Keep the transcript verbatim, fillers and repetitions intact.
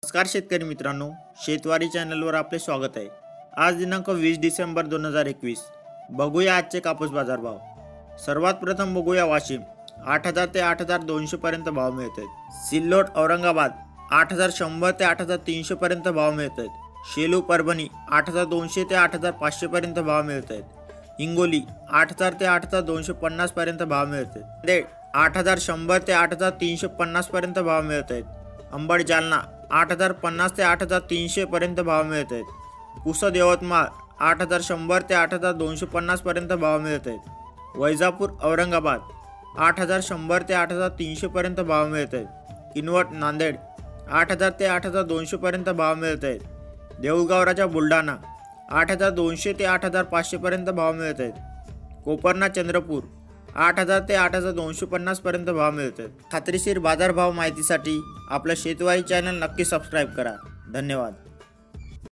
नमस्कार शेतकरी मित्रांनो, शेतवारी चॅनलवर आपले स्वागत आहे। आज दिनांक वीस डिसेंबर दोन हजार एकवीस। बघूया आजचे कापूस बाजार भाव। सर्वात प्रथम बघूया वाशिम, आठ हजार ते आठ हजार दोनशे पर्यंत भाव मिळत आहेत। सिल्लोड औरंगाबाद आठ हजार शंभर ते आठ हजार तीनशे पर्यंत भाव मिळत आहेत। शेलू परभणी आठ हजार दोनशे ते आठ हजार पाचशे पर्यंत भाव मिळत आहेत। हिंगोली आठ हजार ते आठ हजार दोनशे पन्नास पर्यंत भाव मिळत आहेत। नांदेड आठ हजार शंभर ते आठ हजार तीनशे पन्नास पर्यंत भाव मिळत आहेत। अंबड जालना आठ हजार पन्नास ते आठ हजार तीनशे पर्यंत भाव मिळत आहेत। पुसद यवतमाळ आठ हजार शंभर ते आठ हजार दोनशे पन्नास पर्यंत भाव मिळत आहेत। वैजापूर औरंगाबाद आठ हजार शंभर ते आठ हजार तीनशे पर्यंत भाव मिळत आहेत। किनवट नांदेड आठ हजार ते आठ हजार दोनशे पर्यंत भाव मिळत आहेत। देऊळगाव राजा बुलढाणा आठ हजार दोनशे ते आठ हजार पाचशे पर्यंत भाव मिळत आहेत। कोपरना चंद्रपूर आठ हजार ते आठ हजार दोनशे पन्नास पर्यंत भाव मिळत आहेत। खात्रीशीर बाजारभाव माहितीसाठी आपलं शेतवारी चॅनल नक्की सबस्क्राईब करा। धन्यवाद।